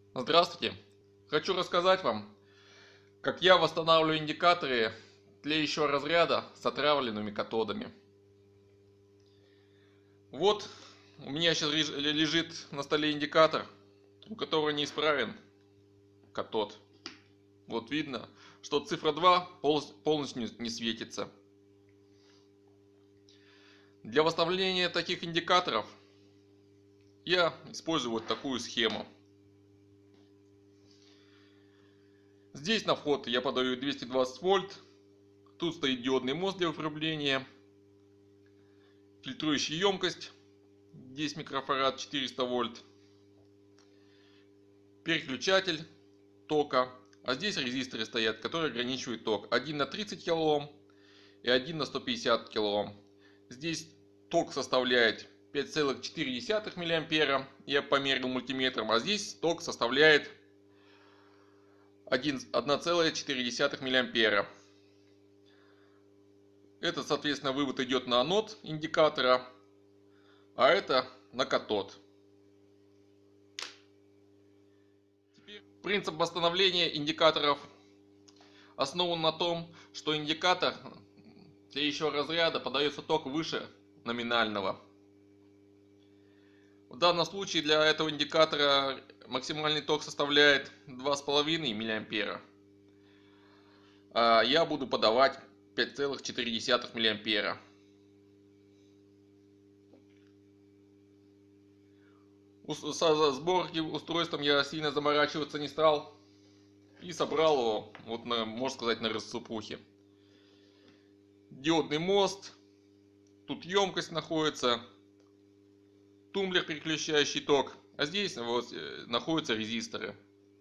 Здравствуйте! Хочу рассказать вам, как я восстанавливаю индикаторы тлеющего разряда с отравленными катодами. Вот у меня сейчас лежит на столе индикатор, у которого неисправен катод. Вот видно, что цифра 2 полностью не светится. Для восстановления таких индикаторов я использую вот такую схему. Здесь на вход я подаю 220 вольт. Тут стоит диодный мост для выпрямления. Фильтрующая емкость 10 микрофарад 400 вольт. Переключатель тока. А здесь резисторы стоят, которые ограничивают ток. Один на 30 кОм и один на 150 кОм. Здесь ток составляет 5,4 мА. Я померил мультиметром. А здесь ток составляет 1,4 мА. Это, соответственно, вывод идет на анод индикатора, а это на катод. Принцип восстановления индикаторов основан на том, что индикатор тлеющего разряда подается ток выше номинального. В данном случае для этого индикатора максимальный ток составляет 2,5 мА. А я буду подавать 5,4 мА. Со сборки устройством я сильно заморачиваться не стал и собрал его, вот можно сказать, на рассыпухе. Диодный мост, тут емкость находится, тумблер, переключающий ток, а здесь вот находятся резисторы.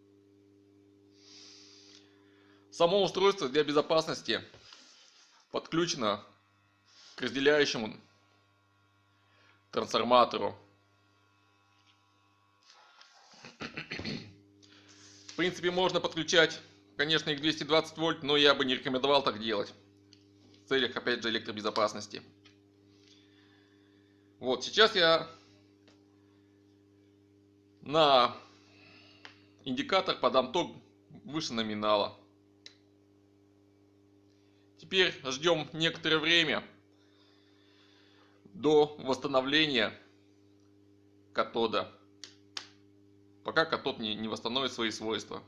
Само устройство для безопасности подключено к разделяющему трансформатору. В принципе, можно подключать, конечно, и к 220 вольт, но я бы не рекомендовал так делать. В целях, опять же, электробезопасности. Вот, сейчас я на индикатор подам ток выше номинала. Теперь ждем некоторое время до восстановления катода, пока катод не восстановит свои свойства.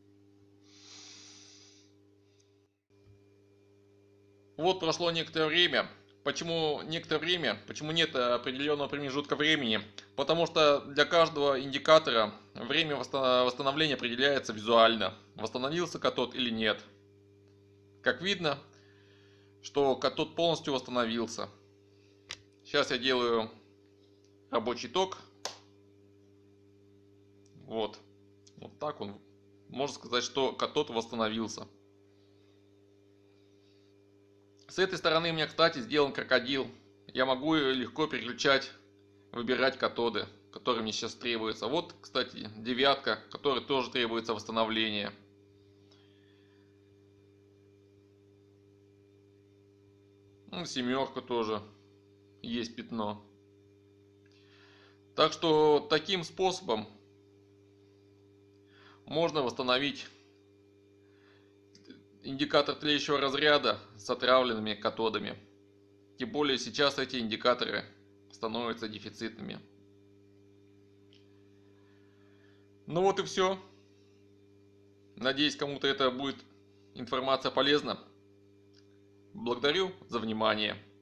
Вот прошло некоторое время. Почему некоторое время? Почему нет определенного промежутка времени? Потому что для каждого индикатора время восстановления определяется визуально. Восстановился катод или нет. Как видно, что катод полностью восстановился. Сейчас я делаю рабочий ток. Вот так он. Можно сказать, что катод восстановился. С этой стороны у меня, кстати, сделан крокодил. Я могу легко переключать, выбирать катоды, которые мне сейчас требуются. Вот, кстати, девятка, которой тоже требуется восстановление. Семерка тоже есть пятно. Так что таким способом можно восстановить индикатор тлеющего разряда с отравленными катодами. Тем более сейчас эти индикаторы становятся дефицитными. Ну вот и все. Надеюсь, кому-то это будет информация полезна. Благодарю за внимание.